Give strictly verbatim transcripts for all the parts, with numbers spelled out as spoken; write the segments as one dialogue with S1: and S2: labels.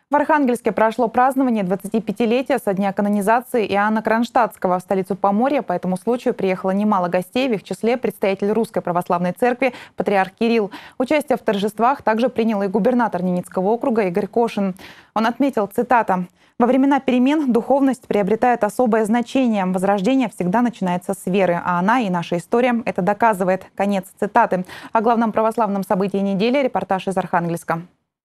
S1: В Архангельске прошло празднование двадцатипятилетия со дня канонизации Иоанна Кронштадтского. В столицу Поморья по этому случаю приехало немало гостей, в их числе представитель Русской Православной Церкви патриарх Кирилл. Участие в торжествах также принял и губернатор Ненецкого округа Игорь Кошин. Он отметил, цитата: «Во времена перемен духовность приобретает особое значение. Возрождение всегда начинается с веры, а она и наша история это доказывает». Конец цитаты. О главном православном событии недели репортаж из Архангельска.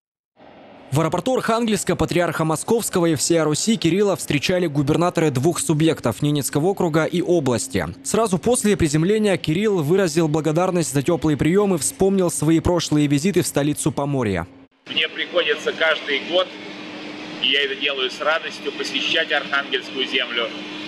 S2: В аэропорту Архангельска патриарха Московского и всея Руси Кирилла встречали губернаторы двух субъектов – Ненецкого округа и области. Сразу после приземления Кирилл выразил благодарность за теплые приемы, вспомнил свои прошлые визиты в столицу Поморья.
S3: Мне приходится каждый год, и я это делаю с радостью, посещать Архангельскую землю.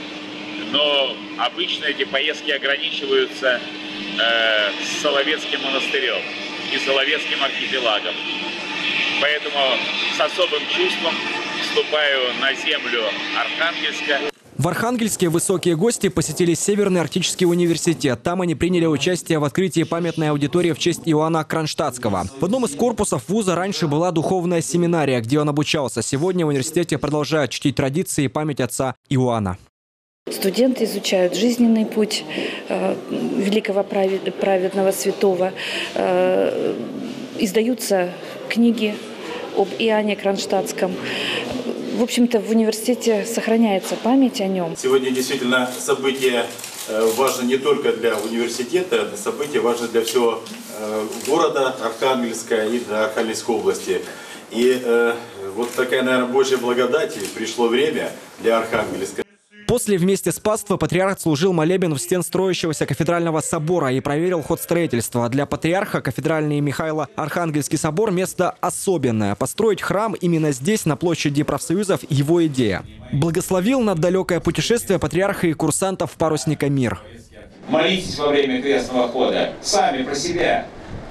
S3: Но обычно эти поездки ограничиваются э, с Соловецким монастырем и Соловецким архипелагом. Поэтому с особым чувством вступаю на землю Архангельска.
S2: В Архангельске высокие гости посетили Северный Арктический университет. Там они приняли участие в открытии памятной аудитории в честь Иоанна Кронштадтского. В одном из корпусов вуза раньше была духовная семинария, где он обучался. Сегодня в университете продолжают чтить традиции и память отца Иоанна.
S4: Студенты изучают жизненный путь э, великого праведного святого. Э, издаются книги об Иоанне Кронштадтском. В общем-то, в университете сохраняется память о нем.
S5: Сегодня действительно событие важно не только для университета, это событие важно для всего города Архангельска и для Архангельской области. И э, вот такая, наверное, Божья благодать, и пришло время для Архангельска.
S2: После вместе с паствой патриарх служил молебен в стен строящегося кафедрального собора и проверил ход строительства. Для патриарха кафедральный Михаила Архангельский собор – место особенное. Построить храм именно здесь, на площади профсоюзов, его идея. Благословил на далекое путешествие патриарха и курсантов парусника «Мир».
S6: Молитесь во время крестного хода сами про себя,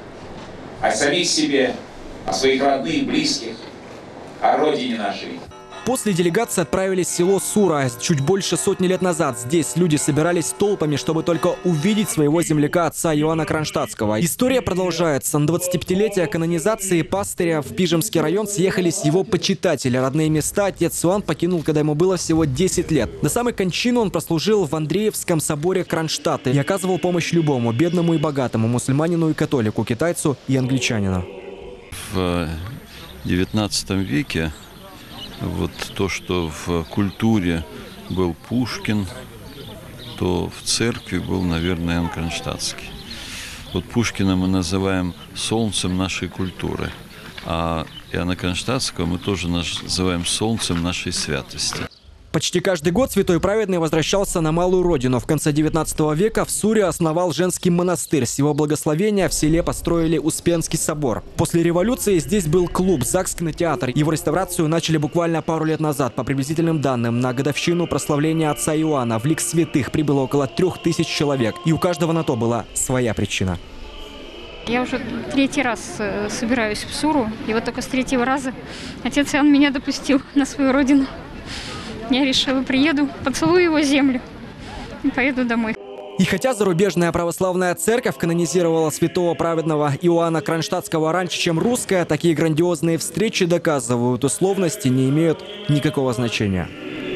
S6: о самих себе, о своих родных, близких, о родине нашей.
S2: После делегации отправились в село Сура. Чуть больше сотни лет назад здесь люди собирались толпами, чтобы только увидеть своего земляка, отца Иоанна Кронштадтского. История продолжается. На двадцатипятилетие канонизации пастыря в Пижемский район съехались его почитатели. Родные места отец Иоанн покинул, когда ему было всего десять лет. До самой кончины он прослужил в Андреевском соборе Кронштадта и оказывал помощь любому, бедному и богатому, мусульманину и католику, китайцу и англичанину.
S7: В девятнадцатом веке вот то, что в культуре был Пушкин, то в церкви был, наверное, Иоанн Кронштадтский. Вот Пушкина мы называем солнцем нашей культуры, а Иоанна Кронштадтского мы тоже называем солнцем нашей святости.
S2: Почти каждый год святой праведный возвращался на малую родину. В конце девятнадцатого века в Суре основал женский монастырь. С его благословения в селе построили Успенский собор. После революции здесь был клуб, ЗАГС-кинотеатр. Его реставрацию начали буквально пару лет назад. По приблизительным данным, на годовщину прославления отца Иоанна в лик святых прибыло около трех тысяч человек. И у каждого на то была своя причина.
S8: Я уже третий раз собираюсь в Суру. И вот только с третьего раза отец Иоанн меня допустил на свою родину. Я решила, приеду, поцелую его землю и поеду домой.
S2: И хотя зарубежная православная церковь канонизировала святого праведного Иоанна Кронштадтского раньше, чем русская, такие грандиозные встречи доказывают, условности не имеют никакого значения.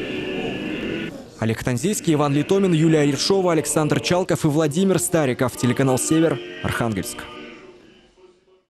S2: Олег Танзийский, Иван Литомин, Юлия Ершова, Александр Чалков и Владимир Стариков. Телеканал «Север», Архангельск.